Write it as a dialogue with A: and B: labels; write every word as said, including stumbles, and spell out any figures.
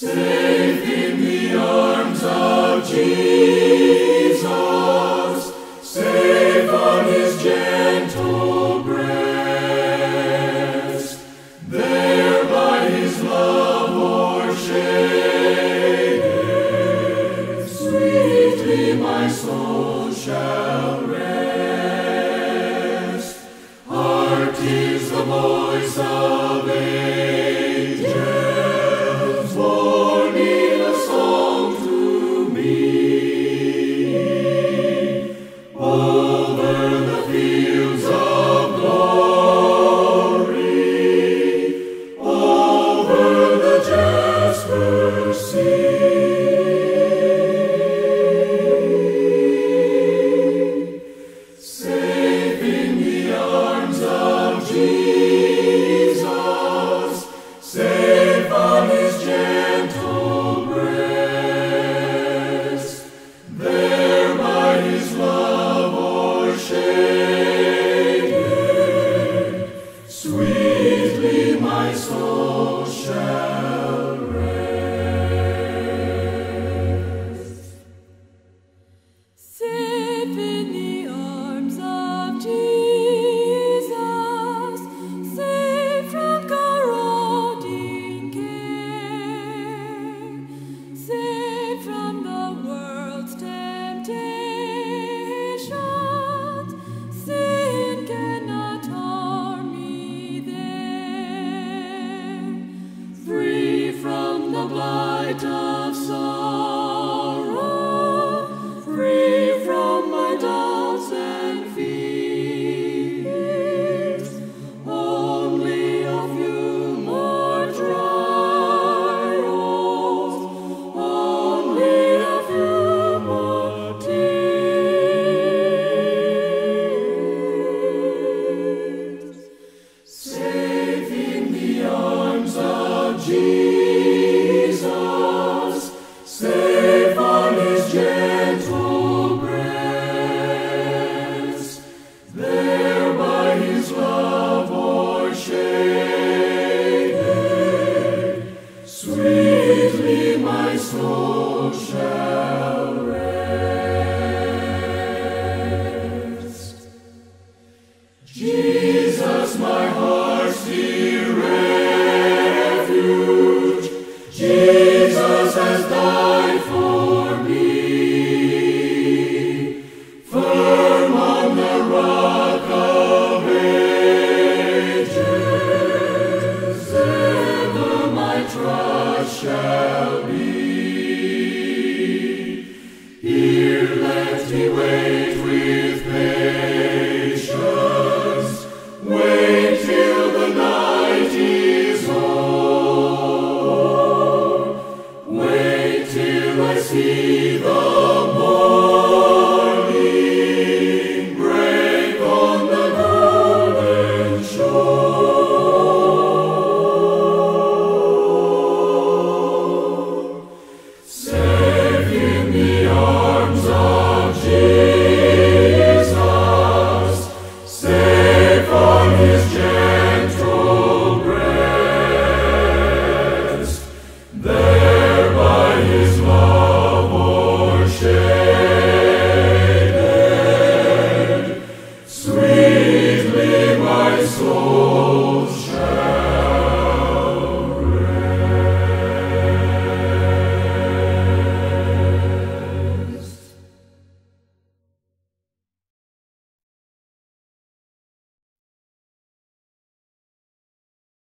A: Safe in the arms of Jesus, safe on his gentle breast, there by his love o'ershaded, sweetly my soul shall rest. Hark, 'tis the voice of angels, warning a song to me. Over the fields of glory, over the jasper sea, safe in the arms of Jesus, safe on his gentle breast, there by his love o'ershaded, sweetly my soul shall rest.
B: Safe in the arms of Jesus, safe from corroding care, safe from the world's temptations, sin cannot harm me there. Free from the blight of sorrow, free from my doubts and fears, only a few more trials, only a few more tears.
A: Safe in the arms of Jesus, safe on his gentle breast, there by his love o'ershaded, sweetly my soul shall rest. Jesus, my heart's dear refuge, Jesus has died for me. Firm on the rock of ages, ever my trust shall be. Here let me wait